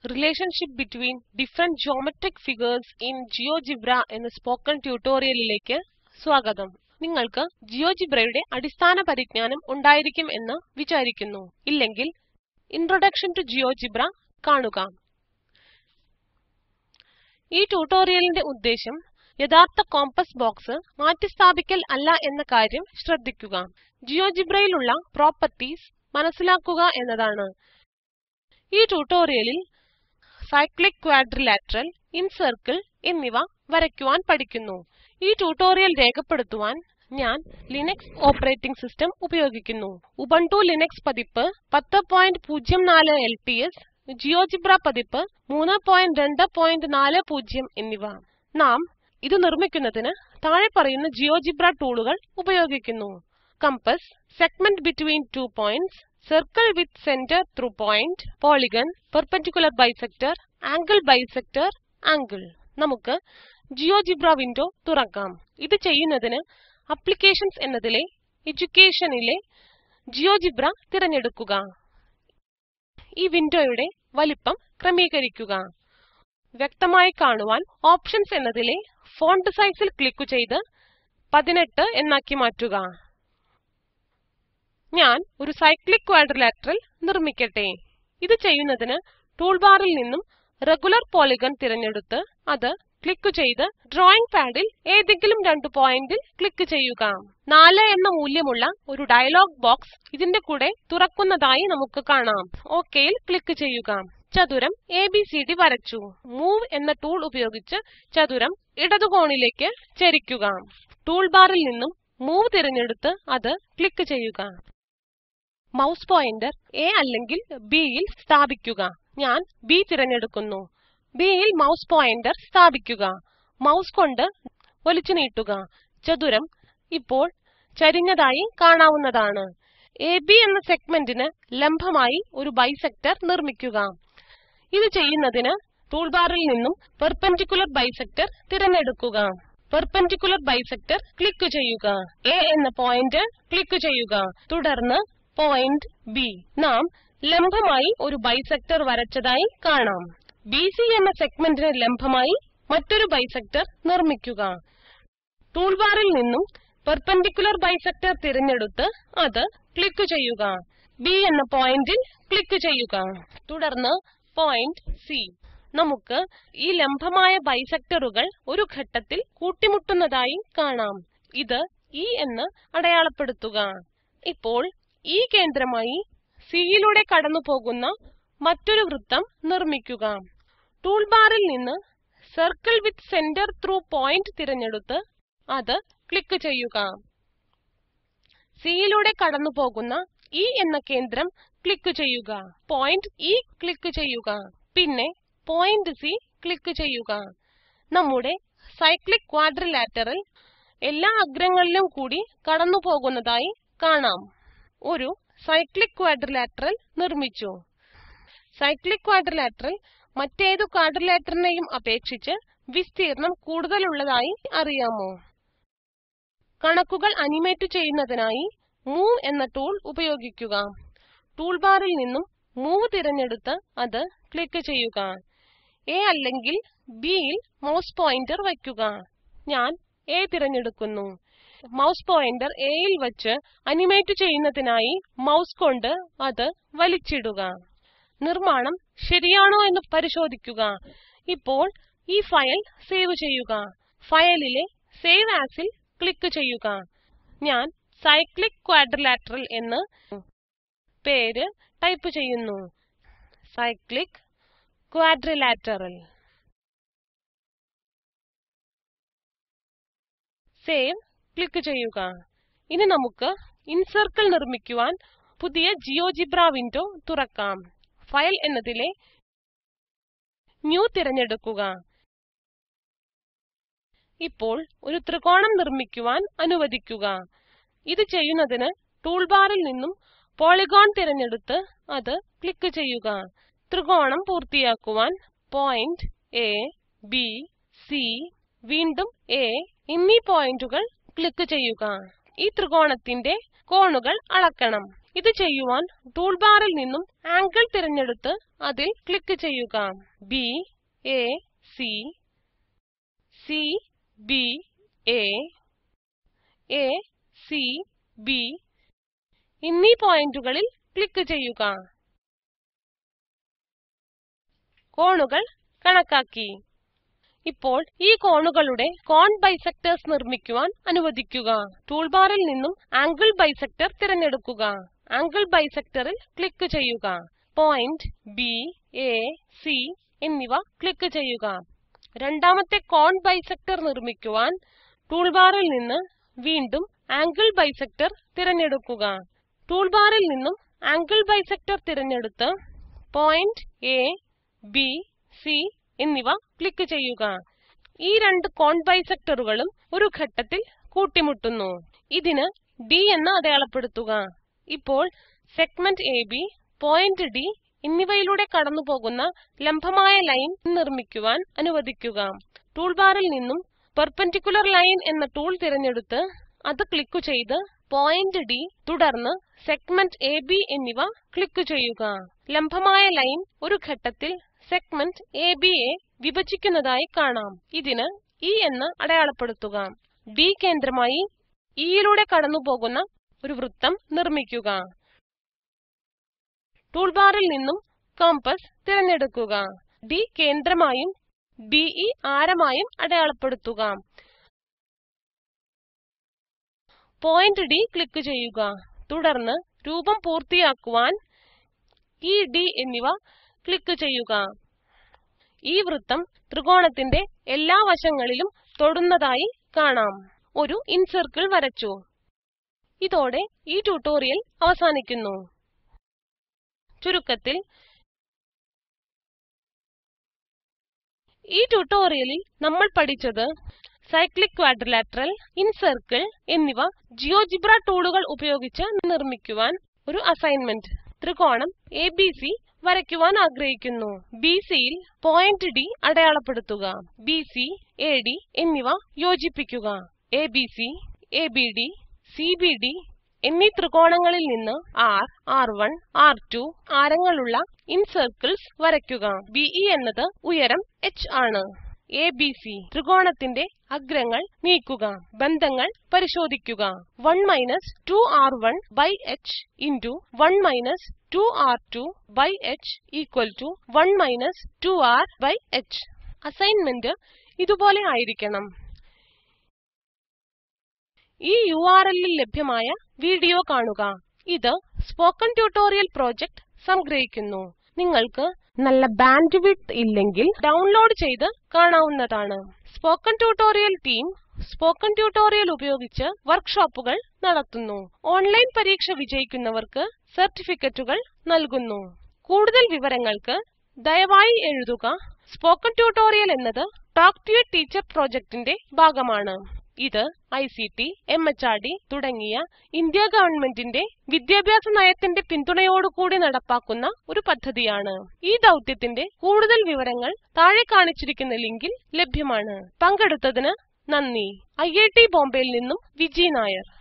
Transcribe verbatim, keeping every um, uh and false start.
Relationship between different geometric figures in GeoGebra എന്ന spoken ട്യൂട്ടോറിയലിലേക്ക് സ്വാഗതം. നിങ്ങൾക്ക് GeoGebrയുടെ അടിസ്ഥാന പരിജ്ഞാനം ഉണ്ടായിരിക്കും എന്ന് വിചാരിക്കുന്നു. ഇല്ലെങ്കിൽ Introduction to GeoGebra കാണുക. ഈ ട്യൂട്ടോറിയലിന്റെ ഉദ്ദേശം യഥാർത്ഥ കോമ്പസ് ബോക്സ് മാറ്റിസ്ഥാപിക്കൽ അല്ല എന്ന കാര്യം ശ്രദ്ധിക്കുക. GeoGebrയിലുള്ള പ്രോപ്പർട്ടീസ് മനസ്സിലാക്കുക എന്നതാണ്. ഈ ട്യൂട്ടോറിയലിൽ cyclic quadrilateral, incircle എന്നിവ വരയ്ക്കുവാൻ പഠിക്കുന്നു. ഈ ട്യൂട്ടോറിയൽ രേഖപ്പെടുത്തുവാൻ ഞാൻ ലിനക്സ് ഓപ്പറേറ്റിംഗ് സിസ്റ്റം ഉപയോഗിക്കുന്നു. ഉബുണ്ടു ലിനക്സ് പതിപ്പ് പത്ത് പോയിന്റ് പൂജ്യം നാല് എൽ ടി എസ്, GeoGebra പതിപ്പ് മൂന്ന് പോയിന്റ് രണ്ട് പോയിന്റ് നാല് പൂജ്യം എന്നിവ. നാം ഇത് നിർമ്മിക്കുന്നതിന് താഴെ പറയുന്ന GeoGebra ടൂളുകൾ ഉപയോഗിക്കുന്നു. Compass, segment between two points, circle with center through point, polygon, perpendicular bisector, angle bisector, angle. നമുക്ക് GeoGebra വിൻഡോ തുറക്കാം. ഇത് ചെയ്യുന്നതിന് അപ്ലിക്കേഷൻസ് എന്നതിലെ എഡ്യൂക്കേഷനിലെ GeoGebra തിരഞ്ഞെടുക്കുക. ഈ വിൻഡോയുടെ വലിപ്പം ക്രമീകരിക്കുക. വ്യക്തമായി കാണുവാൻ ഓപ്ഷൻസ് എന്നതിലെ ഫോണ്ട് സൈസിൽ ക്ലിക്ക് ചെയ്ത് പതിനെട്ട് എന്നാക്കി മാറ്റുക. ഞാൻ ഒരു സൈക്ലിക് ക്വാഡ്രിലാറ്ററൽ നിർമ്മിക്കട്ടെ. ഇത് ചെയ്യുന്നതിന് ടൂൾബാറിൽ നിന്നും റെഗുലർ പോളിഗൺ തിരഞ്ഞെടുത്ത് അത് ക്ലിക്ക് ചെയ്ത് ഡ്രോയിംഗ് പാഡിൽ ഏതെങ്കിലും രണ്ട് പോയിന്റിൽ ക്ലിക്ക് ചെയ്യുക. നാല് എന്ന മൂല്യമുള്ള ഒരു ഡയലോഗ് ബോക്സ് ഇതിന്റെ കൂടെ തുറക്കുന്നതായി നമുക്ക് കാണാം. ഓകെയിൽ ക്ലിക്ക് ചെയ്യുക. ചതുരം എ ബി സി ഡി വരച്ചു. മൂവ് എന്ന ടൂൾ ഉപയോഗിച്ച് ചതുരം ഇടതുകോണിലേക്ക് ചരിക്കുക. ടൂൾബാറിൽ നിന്നും മൂവ് തിരഞ്ഞെടുത്ത് അത് ക്ലിക്ക് ചെയ്യുക. മൗസ് പോയിന്റർ എ അല്ലെങ്കിൽ ബി യിൽ സ്ഥാപിക്കുക. ഞാൻ ബി തിരഞ്ഞെടുക്കുന്നു. ബി യിൽ മൗസ് പോയിന്റർ സ്ഥാപിക്കുക. മൗസ് കൊണ്ട് വലിച്ചു നീട്ടുക. ചതുരം ഇപ്പോൾ ചരിഞ്ഞതായി കാണാവുന്നതാണ്. എ ബി എന്ന സെഗ്മെന്റിന് ലംബമായി ഒരു ബൈസെക്ടർ നിർമ്മിക്കുക. ഇത് ചെയ്യുന്നതിന് ടൂൾബാറിൽ നിന്നും പെർപെൻഡിക്കുലർ ബൈസെക്ടർ തിരഞ്ഞെടുക്കുക. പെർപെൻഡിക്കുലർ ബൈസെക്ടർ ക്ലിക്ക് ചെയ്യുക. എ എന്ന പോയിന്റ് ക്ലിക്ക് ചെയ്യുക. തുടർന്ന് പോയിന്റ് ബി. നാം ലംബമായി ഒരു ബൈസെക്ടർ വരച്ചതായി കാണാം. ബി സി എന്ന സെഗ്മെന്റിന് ലംബമായി മറ്റൊരു ബൈസെക്ടർ നിർമ്മിക്കുക. ടൂൾബാറിൽ നിന്നും പെർപെൻഡിക്കുലർ ബൈസെക്ടർ തിരഞ്ഞെടുത്ത് അത് ക്ലിക്ക് ചെയ്യുക. ബി എന്ന പോയിന്റിൽ ക്ലിക്ക് ചെയ്യുക. തുടർന്ന് പോയിന്റ് സി. നമുക്ക് ഈ ലംബമായ ബൈസെക്ടറുകൾ ഒരു ഘട്ടത്തിൽ കൂട്ടിമുട്ടുന്നതായി കാണാം. ഇത് ഇ എന്ന് അടയാളപ്പെടുത്തുക. ഇപ്പോൾ ഈ കേന്ദ്രമായി സിയിലൂടെ കടന്നു പോകുന്ന മറ്റൊരു വൃത്തം നിർമ്മിക്കുക. ടൂൾബാറിൽ നിന്ന് circle with centre through point തിരഞ്ഞെടുത്ത് അത് ക്ലിക്ക് ചെയ്യുക. സിയിലൂടെ കടന്നു പോകുന്ന ഇ എന്ന കേന്ദ്രം ക്ലിക്ക് ചെയ്യുക. പോയിന്റ് ഇ ക്ലിക്ക് ചെയ്യുക. പിന്നെ പോയിന്റ് സി ക്ലിക്ക് ചെയ്യുക. നമ്മുടെ സൈക്ലിക് ക്വാഡ്രിലാറ്ററൽ എല്ലാ അഗ്രങ്ങളിലും കൂടി കടന്നു പോകുന്നതായി കാണാം. ഒരു സൈക്ലിക് ക്വാഡ്രിലാറ്ററൽ നിർമ്മിച്ചു. സൈക്ലിക് ക്വാഡ്രിലാറ്ററൽ മറ്റേതു ക്വാഡ്രിലാറ്ററിനെയും അപേക്ഷിച്ച് വിസ്തീർണം കൂടുതലുള്ളതായി അറിയാമോ? കണക്കുകൾ അനിമേറ്റ് ചെയ്യുന്നതിനായി മൂവ് എന്ന ടൂൾ ഉപയോഗിക്കുക. ടൂൾബാറിൽ നിന്നും മൂവ് തിരഞ്ഞെടുത്ത് അത് ക്ലിക്ക് ചെയ്യുക. എ അല്ലെങ്കിൽ ബി യിൽ മൗസ് പോയിന്റർ വയ്ക്കുക. ഞാൻ എ തിരഞ്ഞെടുക്കുന്നു. മൗസ് പോയിന്റർ എ യിൽ വച്ച് അനിമേറ്റ് ചെയ്യുന്നതിനായി മൗസ് കൊണ്ട് അത് വലിച്ചിടുക. നിർമ്മാണം ശരിയാണോ എന്ന് പരിശോധിക്കുക. ഇപ്പോൾ ഈ ഫയൽ സേവ് ചെയ്യുക. ഫയലിലെ സേവ് ആസിൽ ക്ലിക്ക് ചെയ്യുക. ഞാൻ സൈക്ലിക് ക്വാഡ്രിലാറ്ററൽ എന്ന് പേര് ടൈപ്പ് ചെയ്യുന്നു. Cyclic quadrilateral. സേവ് ക്ലിക്ക് ചെയ്യുക. ഇനി നമുക്ക് ഇൻസർക്കിൾ നിർമ്മിക്കുവാൻ പുതിയ GeoGebra വിൻഡോ തുറക്കാം. ഫയൽ എന്നതിലെ ന്യൂ തിരഞ്ഞെടുക്കുക. ഇപ്പോൾ ഒരു ത്രികോണം നിർമ്മിക്കുവാൻ അനുവദിക്കുക. ഇത് ചെയ്യുന്നതിന് ടൂൾബാറിൽ നിന്നും പോളിഗോൺ തിരഞ്ഞെടുത്ത് അത് ക്ലിക്ക് ചെയ്യുക. ത്രികോണം പൂർത്തിയാക്കുവാൻ പോയിന്റ് എ, ബി, സി, വീണ്ടും എ എന്നീ പോയിന്റുകൾ ക്ലിക്ക് ചെയ്യുക. ഈ ത്രികോണത്തിന്റെ കോണുകൾ അളക്കണം. ഇത് ചെയ്യുവാൻ ടൂൾബാറിൽ നിന്നും ആംഗിൾ തിരഞ്ഞെടുത്ത് അതിൽ ക്ലിക്ക് ചെയ്യുക. B A C, C B A, A C B എന്നീ പോയിന്റുകളിൽ ക്ലിക്ക് ചെയ്യുക. കോണുകൾ കണക്കാക്കി. ഇപ്പോൾ ഈ കോണുകളുടെ കോൺ ബൈസെക്ടേഴ്സ് നിർമ്മിക്കുവാൻ അനുവദിക്കുക. ടൂൾബാറിൽ നിന്നും ആംഗിൾ ബൈസെക്ടർ തിരഞ്ഞെടുക്കുക. ആംഗിൾ ബൈസെക്ടറിൽ ക്ലിക്ക് ചെയ്യുക. പോയിന്റ് ബി എ സി എന്നിവ ക്ലിക്ക് ചെയ്യുക. രണ്ടാമത്തെ കോൺ ബൈസെക്ടർ നിർമ്മിക്കുവാൻ ടൂൾബാറിൽ നിന്ന് വീണ്ടും ആംഗിൾ ബൈസെക്ടർ തിരഞ്ഞെടുക്കുക. ടൂൾബാറിൽ നിന്നും ആംഗിൾ ബൈസെക്ടർ തിരഞ്ഞെടുത്ത് പോയിന്റ് എ ബി സി എന്നിവ ക്ലിക്ക് ചെയ്യുക. ഈ രണ്ട് കോൺ ബൈസെക്ടറുകളും ഒരു ഘട്ടത്തിൽ കൂട്ടിമുട്ടുന്നു. ഇതിന് ഡി എന്ന് അടയാളപ്പെടുത്തുക. ഇപ്പോൾ segment A B, point D എന്നിവയിലൂടെ കടന്നുപോകുന്ന ലംബമായ ലൈൻ നിർമ്മിക്കുവാൻ അനുവദിക്കുക. ടൂൾബാറിൽ നിന്നും പെർപെൻഡിക്കുലർ ലൈൻ എന്ന ടൂൾ തിരഞ്ഞെടുത്ത് അത് ക്ലിക്ക് ചെയ്ത് പോയിന്റ് ഡി തുടർന്ന് സെഗ്മെന്റ് എ ബി എന്നിവ ക്ലിക്ക് ചെയ്യുക. ലംബമായ ലൈൻ ഒരു ഘട്ടത്തിൽ സെഗ്മെന്റ് എ ബിയെ വിഭജിക്കുന്നതായി കാണാം. ഇതിന് ഇ എന്ന് അടയാളപ്പെടുത്തുക. ഡി കേന്ദ്രമായി ഇയിലൂടെ കടന്നുപോകുന്ന ഒരു വൃത്തം നിർമ്മിക്കുക. ടൂൾബാറിൽ നിന്നും കോമ്പസ് തിരഞ്ഞെടുക്കുക. ഡി കേന്ദ്രമായും ഡി ഇ ആരമായും അടയാളപ്പെടുത്തുക. പോയിന്റ് ഡി ക്ലിക്ക് ചെയ്യുക. തുടർന്ന് രൂപം പൂർത്തിയാക്കുവാൻ ഇ ഡി എന്നിവ ക്ലിക്ക് ചെയ്യുക. ഈ വൃത്തം ത്രികോണത്തിന്റെ എല്ലാ വശങ്ങളിലും തൊടുന്നതായി കാണാം. ഒരു ഇൻസർക്കിൾ വരച്ചു. ഇതോടെ ഈ ട്യൂട്ടോറിയൽ അവസാനിക്കുന്നു. ചുരുക്കത്തിൽ ഈ ട്യൂട്ടോറിയലിൽ നമ്മൾ പഠിച്ചത് സൈക്ലിക് ക്വാഡ്രിലാറ്ററൽ, ഇൻസർക്കിൾ എന്നിവ ജിയോജിബ്ര ടൂളുകൾ ഉപയോഗിച്ച് നിർമ്മിക്കുവാൻ ഒരു അസൈൻമെന്റ്. ത്രികോണം എ ബി സി വരയ്ക്കുവാൻ ആഗ്രഹിക്കുന്നു. ബി സിയിൽ പോയിന്റ് ഡി അടയാളപ്പെടുത്തുക. ബി സി, എ ഡി എന്നിവ യോജിപ്പിക്കുക. A B C, A B D, C B D എന്നീ ത്രികോണങ്ങളിൽ നിന്ന് R, R one, R two ആരങ്ങളുള്ള ഇൻസർക്കിൾസ് വരയ്ക്കുക. ബി ഇ എന്നത് ഉയരം എച്ച് ആണ്. എ ബി സി ത്രികോണത്തിന്റെ അഗ്രങ്ങൾ നീക്കുക. ബന്ധങ്ങൾ പരിശോധിക്കുക. One minus two R one by H into one minus two R two by H equal to one minus two R by H. Assignment ഇതുപോലെ ആയിരിക്കണം. ഈ യു ആർ എല്ലിൽ ലഭ്യമായ വീഡിയോ കാണുക. ഇത് സ്പോക്കൺ ട്യൂട്ടോറിയൽ പ്രോജക്റ്റ് സംഗ്രഹിക്കുന്നു. നിങ്ങൾക്ക് നല്ല ബാൻഡ് വിഡ്ത്ത് ഇല്ലെങ്കിൽ ഡൗൺലോഡ് ചെയ്ത് കാണാവുന്നതാണ്. Spoken tutorial team spoken tutorial ഉപയോഗിച്ച് വർക്ക്ഷോപ്പുകൾ നടത്തുന്നു. ഓൺലൈൻ പരീക്ഷ വിജയിക്കുന്നവർക്ക് സർട്ടിഫിക്കറ്റുകൾ നൽകുന്നു. കൂടുതൽ വിവരങ്ങൾക്ക് ദയവായി എഴുതുക. സ്പോക്കൺ ട്യൂട്ടോറിയൽ എന്നത് ടോക്ക് ടു എ ടീച്ചർ പ്രോജക്റ്റിന്റെ ഭാഗമാണ്. ഇത് I C T, M H R D തുടങ്ങിയ ഇന്ത്യ ഗവൺമെന്റിന്റെ വിദ്യാഭ്യാസ നയത്തിന്റെ പിന്തുണയോടുകൂടി നടപ്പാക്കുന്ന ഒരു പദ്ധതിയാണ്. ഈ ദൗത്യത്തിന്റെ കൂടുതൽ വിവരങ്ങൾ താഴെ കാണിച്ചിരിക്കുന്ന ലിങ്കിൽ ലഭ്യമാണ്. പങ്കെടുത്തതിന് നന്ദി. ഐ ഐ ടി ബോംബെയിൽ നിന്നും വിജി നായർ.